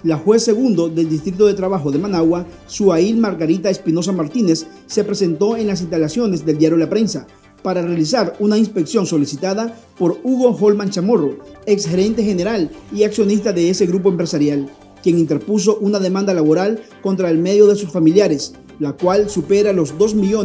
La juez segundo del Distrito de Trabajo de Managua, Suail Margarita Espinosa Martínez, se presentó en las instalaciones del diario La Prensa para realizar una inspección solicitada por Hugo Holman Chamorro, exgerente general y accionista de ese grupo empresarial, quien interpuso una demanda laboral contra el medio de sus familiares, la cual supera los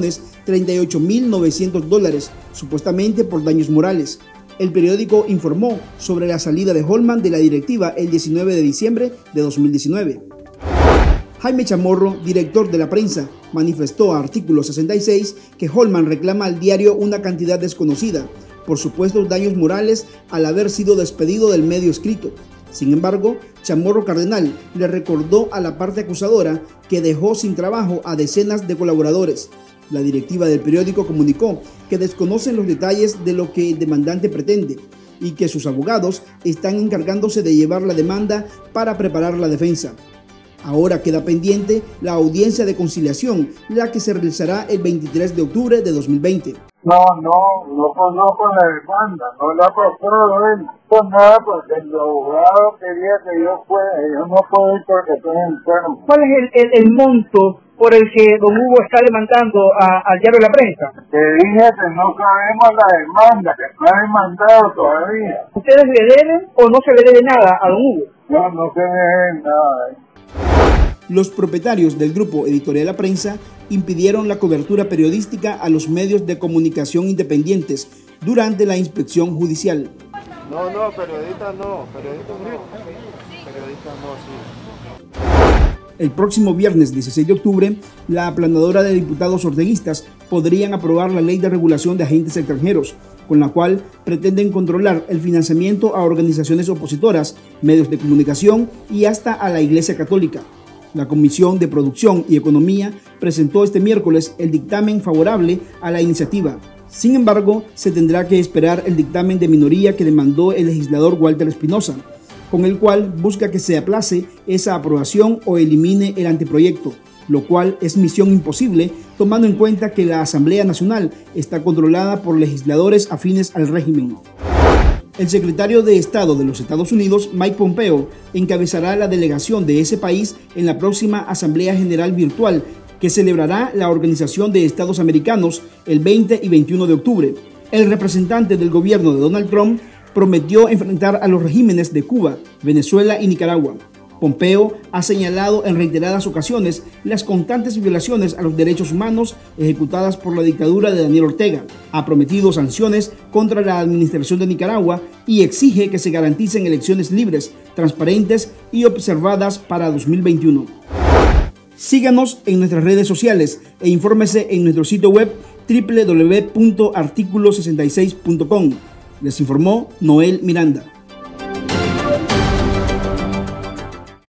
$2.038.900, supuestamente por daños morales. El periódico informó sobre la salida de Holman de la directiva el 19 de diciembre de 2019. Jaime Chamorro, director de La Prensa, manifestó a Artículo 66 que Holman reclama al diario una cantidad desconocida por supuestos daños morales al haber sido despedido del medio escrito. Sin embargo, Chamorro Cardenal le recordó a la parte acusadora que dejó sin trabajo a decenas de colaboradores. La directiva del periódico comunicó que desconocen los detalles de lo que el demandante pretende y que sus abogados están encargándose de llevar la demanda para preparar la defensa. Ahora queda pendiente la audiencia de conciliación, la que se realizará el 23 de octubre de 2020. No conozco la demanda, no la pasó él. Con nada, porque el abogado quería que yo no puedo ir porque estoy enfermo. ¿Cuál es el monto por el que don Hugo está demandando al diario La Prensa? Te dije que no sabemos la demanda, que no ha demandado todavía. ¿Ustedes le deben o no se le debe nada a don Hugo? No se le debe nada. Los propietarios del grupo editorial La Prensa impidieron la cobertura periodística a los medios de comunicación independientes durante la inspección judicial. Periodistas no, sí. El próximo viernes 16 de octubre, la aplanadora de diputados orteguistas podrían aprobar la Ley de Regulación de Agentes Extranjeros, con la cual pretenden controlar el financiamiento a organizaciones opositoras, medios de comunicación y hasta a la Iglesia Católica. La Comisión de Producción y Economía presentó este miércoles el dictamen favorable a la iniciativa. Sin embargo, se tendrá que esperar el dictamen de minoría que demandó el legislador Walter Espinosa, con el cual busca que se aplace esa aprobación o elimine el anteproyecto, lo cual es misión imposible tomando en cuenta que la Asamblea Nacional está controlada por legisladores afines al régimen. El secretario de Estado de los Estados Unidos, Mike Pompeo, encabezará la delegación de ese país en la próxima Asamblea General Virtual que celebrará la Organización de Estados Americanos el 20 y 21 de octubre. El representante del gobierno de Donald Trump prometió enfrentar a los regímenes de Cuba, Venezuela y Nicaragua. Pompeo ha señalado en reiteradas ocasiones las constantes violaciones a los derechos humanos ejecutadas por la dictadura de Daniel Ortega, ha prometido sanciones contra la administración de Nicaragua y exige que se garanticen elecciones libres, transparentes y observadas para 2021. Síganos en nuestras redes sociales e infórmese en nuestro sitio web www.articulo66.com. Les informó Noel Miranda.